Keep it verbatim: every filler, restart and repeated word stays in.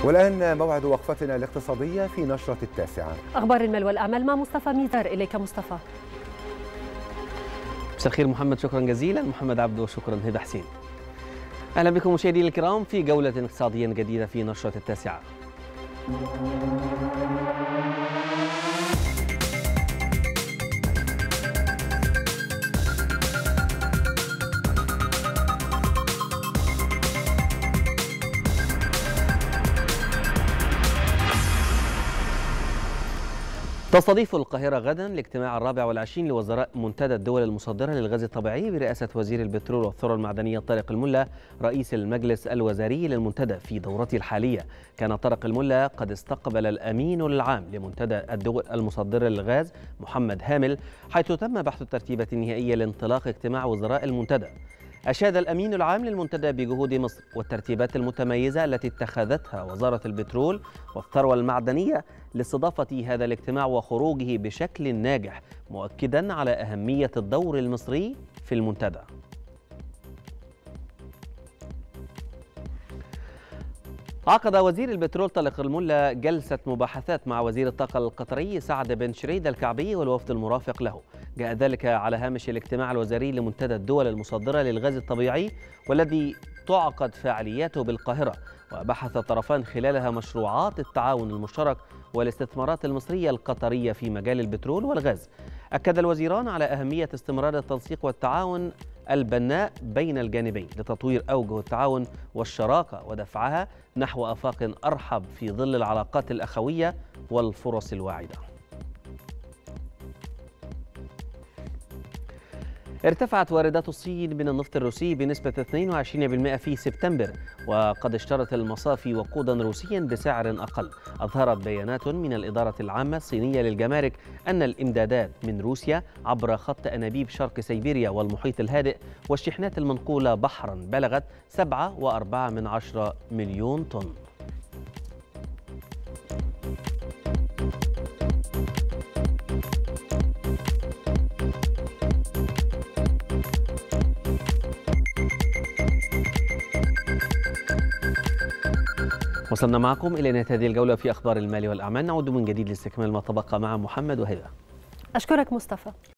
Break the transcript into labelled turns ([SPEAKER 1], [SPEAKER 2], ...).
[SPEAKER 1] والآن موعد وقفتنا الاقتصادية في نشرة التاسعة.
[SPEAKER 2] أخبار المال والأعمال مع مصطفى ميزار. إليك مصطفى.
[SPEAKER 3] مساء الخير محمد، شكرا جزيلا. محمد عبده وشكرا هبة حسين. أهلا بكم مشاهدينا الكرام في جولة اقتصادية جديدة في نشرة التاسعة. تستضيف القاهرة غدا الاجتماع الرابع والعشرين لوزراء منتدى الدول المصدرة للغاز الطبيعي برئاسة وزير البترول والثروة المعدنية طارق الملا رئيس المجلس الوزاري للمنتدى في دورته الحالية. كان طارق الملا قد استقبل الأمين العام لمنتدى الدول المصدرة للغاز محمد هامل، حيث تم بحث الترتيبة النهائية لانطلاق اجتماع وزراء المنتدى. أشاد الأمين العام للمنتدى بجهود مصر والترتيبات المتميزة التي اتخذتها وزارة البترول والثروة المعدنية لاستضافة هذا الاجتماع وخروجه بشكل ناجح، مؤكدا على أهمية الدور المصري في المنتدى. عقد وزير البترول طارق الملا جلسة مباحثات مع وزير الطاقة القطري سعد بن شريد الكعبي والوفد المرافق له، جاء ذلك على هامش الاجتماع الوزاري لمنتدى الدول المصدرة للغاز الطبيعي والذي تعقد فعالياته بالقاهرة، وبحث الطرفان خلالها مشروعات التعاون المشترك والاستثمارات المصرية القطرية في مجال البترول والغاز. أكد الوزيران على أهمية استمرار التنسيق والتعاون البناء بين الجانبين لتطوير أوجه التعاون والشراكة ودفعها نحو آفاق أرحب في ظل العلاقات الأخوية والفرص الواعدة. ارتفعت واردات الصين من النفط الروسي بنسبة اثنين وعشرين بالمئة في سبتمبر، وقد اشترت المصافي وقودا روسيا بسعر أقل. أظهرت بيانات من الإدارة العامة الصينية للجمارك أن الإمدادات من روسيا عبر خط أنابيب شرق سيبيريا والمحيط الهادئ والشحنات المنقولة بحرا بلغت سبعة وأربعة من عشرة مليون طن. وصلنا معكم إلى نهاية هذه الجولة في أخبار المال والأعمال. نعود من جديد لاستكمال ما تبقى مع محمد وهبة.
[SPEAKER 2] أشكرك مصطفى.